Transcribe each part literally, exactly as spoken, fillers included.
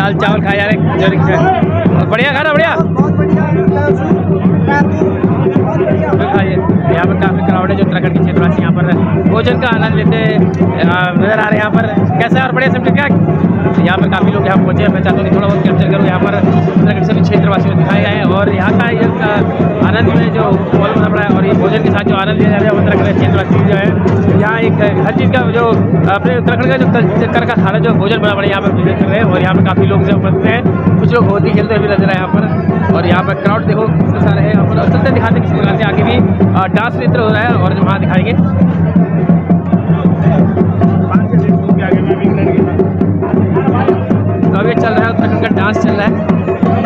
दाल चावल खाए जा रहे। बढ़िया खाना, बढ़िया खाइए। यहाँ पर काफ़ी क्राउड है जो उत्तराखंड के क्षेत्रवासी यहाँ पर भोजन का आनंद लेते नजर आ रहे हैं। यहाँ पर कैसा है और बढ़िया सब क्या, यहाँ पर काफ़ी लोग यहाँ पहुँचे। मैं चाहता हूँ कि थोड़ा बहुत कैप्चर करूँ। यहाँ पर उत्तराखंड सभी क्षेत्रवासियों को दिखाए गए हैं और यहाँ का एक आनंद में जो माहौल बना पड़ा है और ये भोजन के साथ जो आनंद लिया जा रहा है उत्तराखंड क्षेत्रवासी जो है यहाँ एक हर चीज़ का जो अपने उत्तराखंड का जो कर का खाना जो भोजन बना पड़ा है यहाँ पर विजिट कर रहे हैं और यहाँ पर काफ़ी लोग जो उपस्थित हैं। कुछ लोग होली खेलते हुए नजर आए यहाँ पर और यहाँ पर क्राउड देखो कितने सारे हैं यहाँ पर। चलते दिखाते किसी प्रकार से आगे भी डांस नृत्य हो रहा है और वहाँ दिखाएंगे। तो अभी चल रहा है उत्तराखंड का डांस चल रहा है।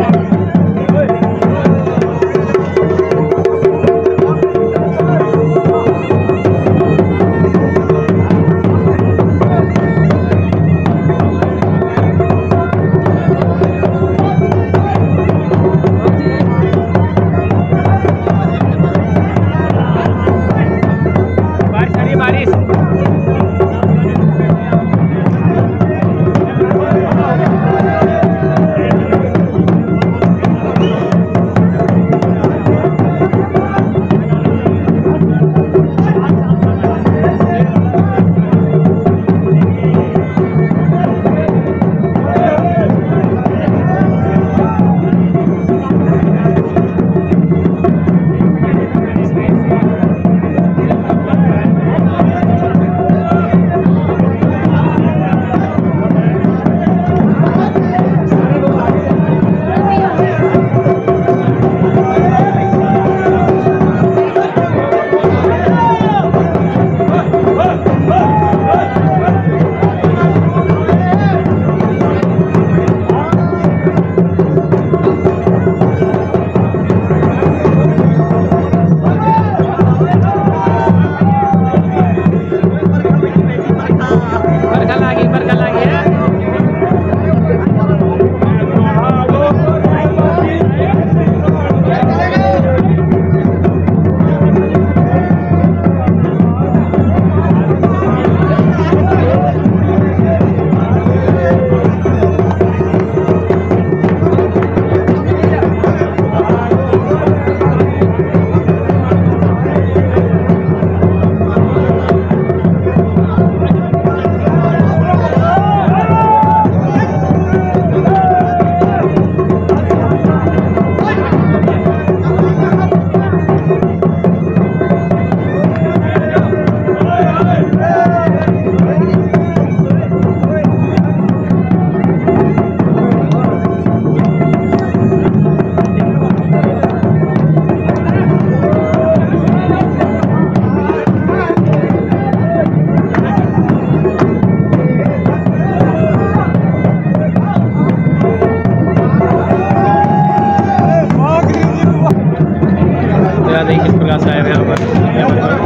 किस प्रकार से आए हैं यहाँ पर।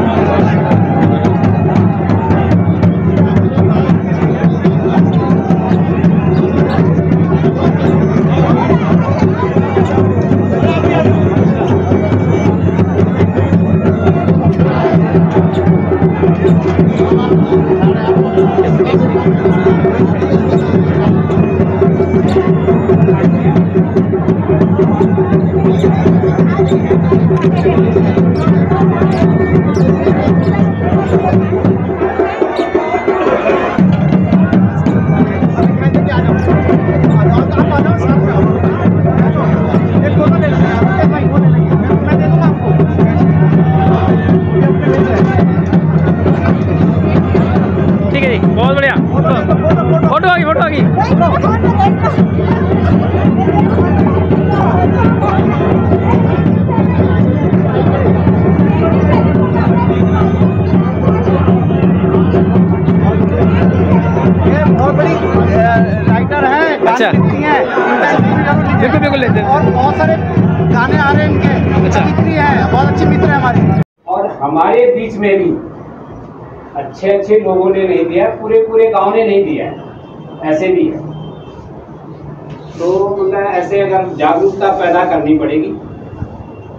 बहुत बढ़िया फोटो आ गई, फोटो आ गई। ये बहुत बड़ी राइटर है, अच्छा बिल्कुल बिल्कुल लेते हैं और बहुत सारे गाने आ रहे हैं इनके। अच्छा मित्री है, बहुत अच्छी मित्र है हमारी। और हमारे बीच में भी अच्छे अच्छे लोगों ने नहीं दिया, पूरे पूरे गांव ने नहीं दिया, ऐसे भी है। तो मतलब ऐसे अगर जागरूकता पैदा करनी पड़ेगी,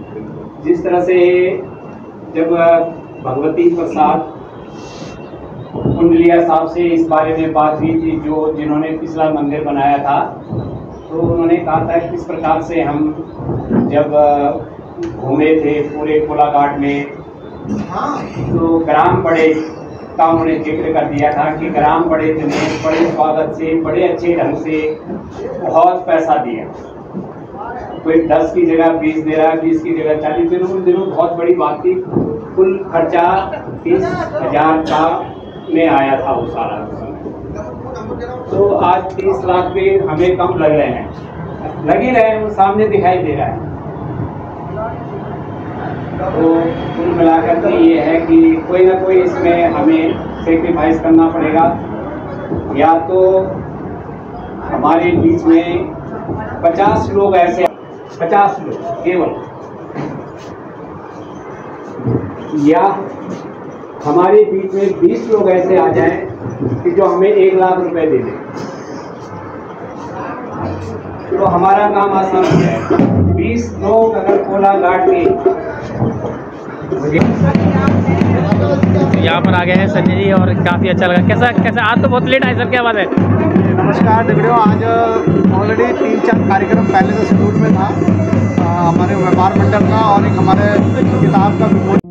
जिस तरह से जब भगवती प्रसाद कुंडलिया साहब से इस बारे में बात हुई थी, जो जिन्होंने पिछला मंदिर बनाया था। तो उन्होंने कहा था किस प्रकार से हम जब घूमे थे पूरे कोलाघाट में, तो ग्राम बड़े का उन्होंने जिक्र कर दिया था कि ग्राम बड़े ने बड़े स्वागत से, बड़े अच्छे ढंग से बहुत पैसा दिया। कोई दस की जगह बीस दे रहा है, बीस की जगह चालीस दे रहा है। उन दिनों बहुत बड़ी बात थी। कुल खर्चा तीस हजार का में आया था वो सारा। तो आज तीस लाख पे हमें कम लग रहे हैं, लग ही रहे हैं, वो सामने दिखाई दे रहा है। तो कुल मिलाकर के ये है कि कोई ना कोई इसमें हमें सेक्रीफाइस करना पड़ेगा। या तो हमारे बीच में पचास लोग ऐसे, पचास लोग केवल, या हमारे बीच में बीस लोग ऐसे आ जाएं कि जो हमें एक लाख रुपए दे दें, तो हमारा काम आसान हो जाएगा। बीस लोग अगर कोलाघाट के यहाँ पर आ गए हैं संजय जी और काफ़ी अच्छा लगा। कैसा कैसा आज तो बहुत लेट आए सर, क्या बात है? नमस्कार दिगड़ियों, आज ऑलरेडी तीन चार कार्यक्रम पहले से शेड्यूल में था। आ, हमारे व्यापार मंडल का और एक हमारे किताब का